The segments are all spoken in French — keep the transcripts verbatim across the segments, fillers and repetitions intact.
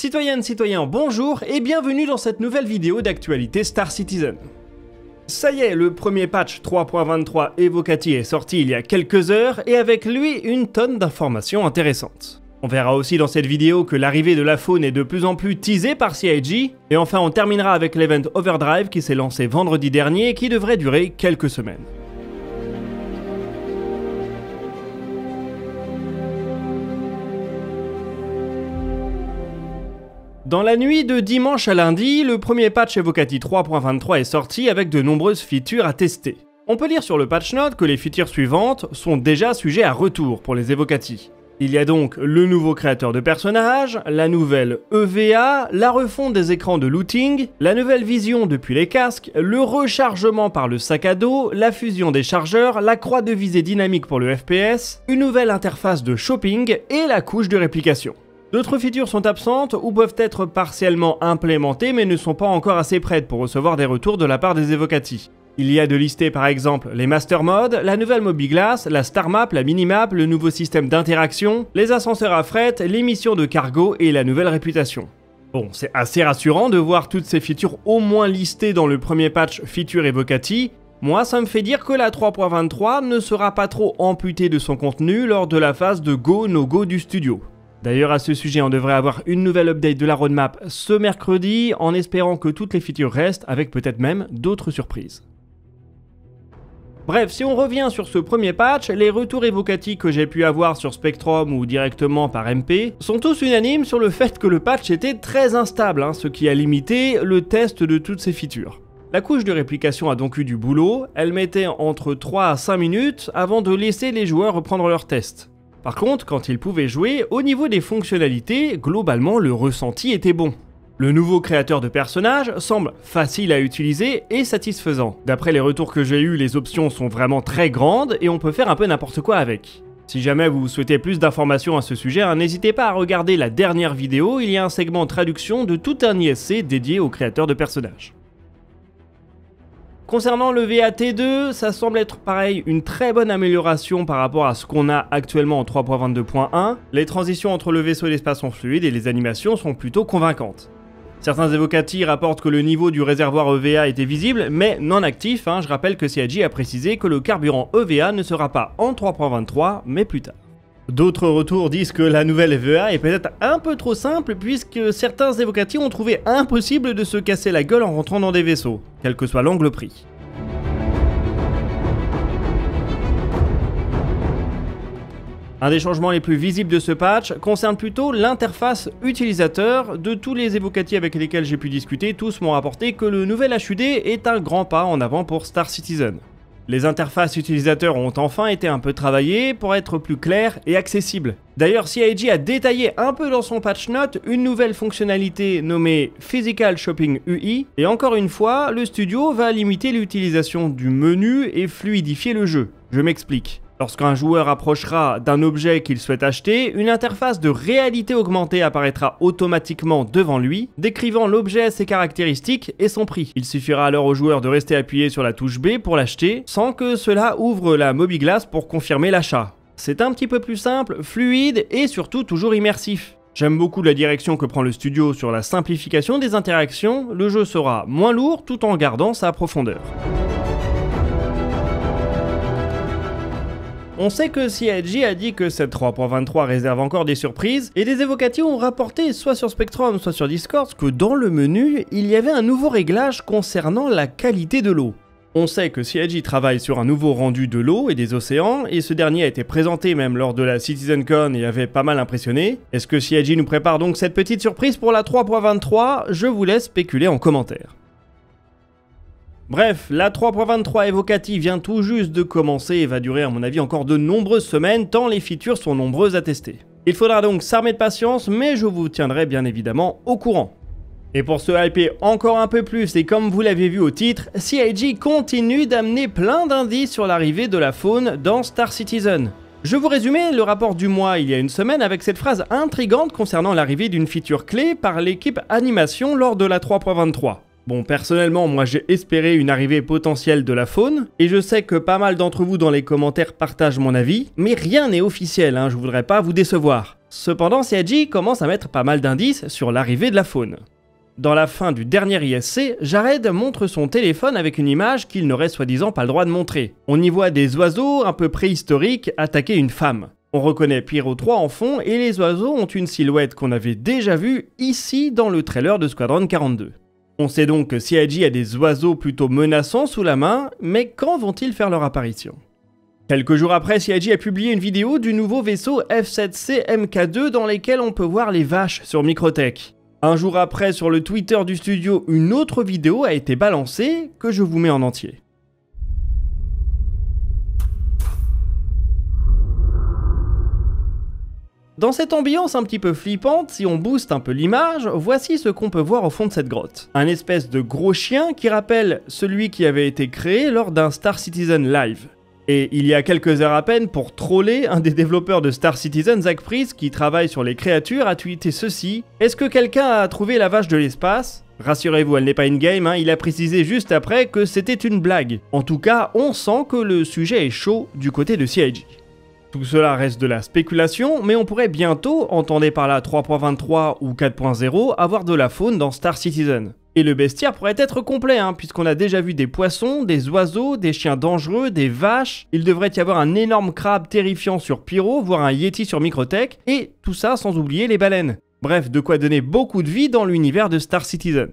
Citoyennes, citoyens, bonjour et bienvenue dans cette nouvelle vidéo d'actualité Star Citizen. Ça y est, le premier patch trois point vingt-trois Evocati est sorti il y a quelques heures et avec lui une tonne d'informations intéressantes. On verra aussi dans cette vidéo que l'arrivée de la faune est de plus en plus teasée par C I G, et enfin on terminera avec l'event Overdrive qui s'est lancé vendredi dernier et qui devrait durer quelques semaines. Dans la nuit de dimanche à lundi, le premier patch Evocati trois point vingt-trois est sorti avec de nombreuses features à tester. On peut lire sur le patch note que les features suivantes sont déjà sujets à retour pour les Evocati. Il y a donc le nouveau créateur de personnages, la nouvelle E V A, la refonte des écrans de looting, la nouvelle vision depuis les casques, le rechargement par le sac à dos, la fusion des chargeurs, la croix de visée dynamique pour le F P S, une nouvelle interface de shopping et la couche de réplication. D'autres features sont absentes ou peuvent être partiellement implémentées mais ne sont pas encore assez prêtes pour recevoir des retours de la part des Evocati. Il y a de lister par exemple les Master Modes, la nouvelle Mobiglass, la Star Map, la Minimap, le nouveau système d'interaction, les ascenseurs à fret, les missions de cargo et la nouvelle réputation. Bon, c'est assez rassurant de voir toutes ces features au moins listées dans le premier patch Feature Evocati. Moi, ça me fait dire que la trois point vingt-trois ne sera pas trop amputée de son contenu lors de la phase de Go No Go du studio. D'ailleurs à ce sujet on devrait avoir une nouvelle update de la roadmap ce mercredi en espérant que toutes les features restent avec peut-être même d'autres surprises. Bref, si on revient sur ce premier patch, les retours Evocati que j'ai pu avoir sur Spectrum ou directement par M P sont tous unanimes sur le fait que le patch était très instable, hein, ce qui a limité le test de toutes ces features. La couche de réplication a donc eu du boulot, elle mettait entre trois à cinq minutes avant de laisser les joueurs reprendre leur test. Par contre, quand ils pouvaient jouer, au niveau des fonctionnalités, globalement le ressenti était bon. Le nouveau créateur de personnages semble facile à utiliser et satisfaisant. D'après les retours que j'ai eus, les options sont vraiment très grandes et on peut faire un peu n'importe quoi avec. Si jamais vous souhaitez plus d'informations à ce sujet, hein, n'hésitez pas à regarder la dernière vidéo, il y a un segment traduction de tout un I S C dédié au créateur de personnages. Concernant le V A T deux, ça semble être pareil, une très bonne amélioration par rapport à ce qu'on a actuellement en trois point vingt-deux point un. Les transitions entre le vaisseau et l'espace sont fluides et les animations sont plutôt convaincantes. Certains Evocati rapportent que le niveau du réservoir E V A était visible, mais non actif, hein. Je rappelle que C I G a précisé que le carburant E V A ne sera pas en trois point vingt-trois, mais plus tard. D'autres retours disent que la nouvelle E V A est peut-être un peu trop simple puisque certains Evocati ont trouvé impossible de se casser la gueule en rentrant dans des vaisseaux, quel que soit l'angle pris. Un des changements les plus visibles de ce patch concerne plutôt l'interface utilisateur. De tous les Evocati avec lesquels j'ai pu discuter, tous m'ont rapporté que le nouvel H U D est un grand pas en avant pour Star Citizen. Les interfaces utilisateurs ont enfin été un peu travaillées pour être plus claires et accessibles. D'ailleurs, C I G a détaillé un peu dans son patch note une nouvelle fonctionnalité nommée Physical Shopping U I, et encore une fois, le studio va limiter l'utilisation du menu et fluidifier le jeu. Je m'explique. Lorsqu'un joueur approchera d'un objet qu'il souhaite acheter, une interface de réalité augmentée apparaîtra automatiquement devant lui, décrivant l'objet, ses caractéristiques et son prix. Il suffira alors au joueur de rester appuyé sur la touche B pour l'acheter, sans que cela ouvre la Mobiglass pour confirmer l'achat. C'est un petit peu plus simple, fluide et surtout toujours immersif. J'aime beaucoup la direction que prend le studio sur la simplification des interactions, le jeu sera moins lourd tout en gardant sa profondeur. On sait que C I G a dit que cette trois point vingt-trois réserve encore des surprises, et des Evocati ont rapporté soit sur Spectrum soit sur Discord que dans le menu, il y avait un nouveau réglage concernant la qualité de l'eau. On sait que C I G travaille sur un nouveau rendu de l'eau et des océans, et ce dernier a été présenté même lors de la CitizenCon et avait pas mal impressionné. Est-ce que C I G nous prépare donc cette petite surprise pour la trois point vingt-trois? Je vous laisse spéculer en commentaire. Bref, la trois point vingt-trois Evocati vient tout juste de commencer et va durer à mon avis encore de nombreuses semaines tant les features sont nombreuses à tester. Il faudra donc s'armer de patience, mais je vous tiendrai bien évidemment au courant. Et pour se hyper encore un peu plus, et comme vous l'avez vu au titre, C I G continue d'amener plein d'indices sur l'arrivée de la faune dans Star Citizen. Je vous résumais le rapport du mois il y a une semaine avec cette phrase intrigante concernant l'arrivée d'une feature clé par l'équipe animation lors de la trois point vingt-trois. Bon, personnellement, moi j'ai espéré une arrivée potentielle de la faune, et je sais que pas mal d'entre vous dans les commentaires partagent mon avis, mais rien n'est officiel, hein, je voudrais pas vous décevoir. Cependant, C I G commence à mettre pas mal d'indices sur l'arrivée de la faune. Dans la fin du dernier I S C, Jared montre son téléphone avec une image qu'il n'aurait soi-disant pas le droit de montrer. On y voit des oiseaux un peu préhistoriques attaquer une femme. On reconnaît Pyro trois en fond et les oiseaux ont une silhouette qu'on avait déjà vue ici dans le trailer de Squadron quarante-deux. On sait donc que C I G a des oiseaux plutôt menaçants sous la main, mais quand vont-ils faire leur apparition? Quelques jours après, C I G a publié une vidéo du nouveau vaisseau F sept C M K deux dans lequel on peut voir les vaches sur Microtech. Un jour après, sur le Twitter du studio, une autre vidéo a été balancée que je vous mets en entier. Dans cette ambiance un petit peu flippante, si on booste un peu l'image, voici ce qu'on peut voir au fond de cette grotte. Un espèce de gros chien qui rappelle celui qui avait été créé lors d'un Star Citizen Live. Et il y a quelques heures à peine, pour troller, un des développeurs de Star Citizen, Zach Priest, qui travaille sur les créatures, a tweeté ceci: « Est-ce que quelqu'un a trouvé la vache de l'espace ?» Rassurez-vous, elle n'est pas in-game, hein, il a précisé juste après que c'était une blague. En tout cas, on sent que le sujet est chaud du côté de C I G. Tout cela reste de la spéculation, mais on pourrait bientôt, entendez par là trois point vingt-trois ou quatre point zéro, avoir de la faune dans Star Citizen. Et le bestiaire pourrait être complet, hein, puisqu'on a déjà vu des poissons, des oiseaux, des chiens dangereux, des vaches. Il devrait y avoir un énorme crabe terrifiant sur Pyro, voire un Yeti sur Microtech, et tout ça sans oublier les baleines. Bref, de quoi donner beaucoup de vie dans l'univers de Star Citizen.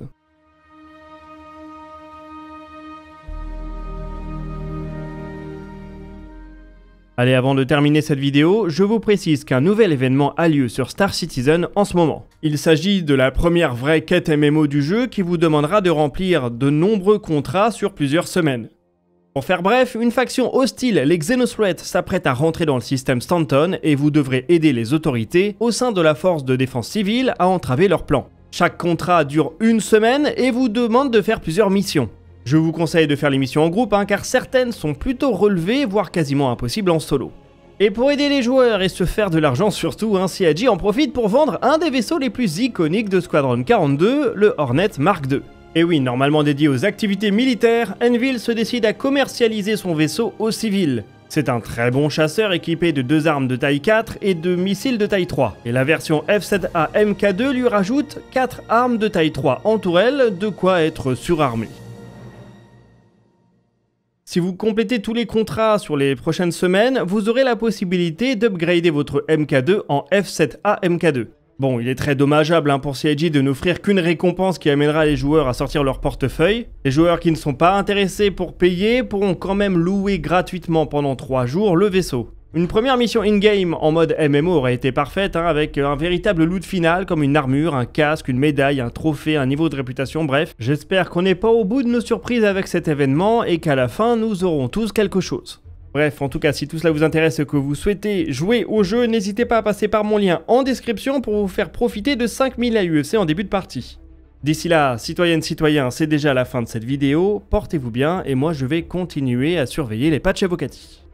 Allez, avant de terminer cette vidéo, je vous précise qu'un nouvel événement a lieu sur Star Citizen en ce moment. Il s'agit de la première vraie quête M M O du jeu qui vous demandera de remplir de nombreux contrats sur plusieurs semaines. Pour faire bref, une faction hostile, les Xenothreat, s'apprête à rentrer dans le système Stanton et vous devrez aider les autorités au sein de la force de défense civile à entraver leur plan. Chaque contrat dure une semaine et vous demande de faire plusieurs missions. Je vous conseille de faire les missions en groupe, hein, car certaines sont plutôt relevées, voire quasiment impossibles en solo. Et pour aider les joueurs et se faire de l'argent surtout, hein, C I G en profite pour vendre un des vaisseaux les plus iconiques de Squadron quarante-deux, le Hornet Mark deux. Et oui, normalement dédié aux activités militaires, Anvil se décide à commercialiser son vaisseau aux civils. C'est un très bon chasseur équipé de deux armes de taille quatre et de missiles de taille trois. Et la version F sept A M K deux lui rajoute quatre armes de taille trois en tourelle, de quoi être surarmé. Si vous complétez tous les contrats sur les prochaines semaines, vous aurez la possibilité d'upgrader votre M K deux en F sept A M K deux. Bon, il est très dommageable hein, pour C I G de n'offrir qu'une récompense qui amènera les joueurs à sortir leur portefeuille. Les joueurs qui ne sont pas intéressés pour payer pourront quand même louer gratuitement pendant trois jours le vaisseau. Une première mission in-game en mode M M O aurait été parfaite, hein, avec un véritable loot final comme une armure, un casque, une médaille, un trophée, un niveau de réputation, bref. J'espère qu'on n'est pas au bout de nos surprises avec cet événement et qu'à la fin nous aurons tous quelque chose. Bref, en tout cas, si tout cela vous intéresse et que vous souhaitez jouer au jeu, n'hésitez pas à passer par mon lien en description pour vous faire profiter de cinq mille A U E C en début de partie. D'ici là, citoyennes, citoyens, c'est déjà la fin de cette vidéo, portez-vous bien et moi je vais continuer à surveiller les patchs Evocati.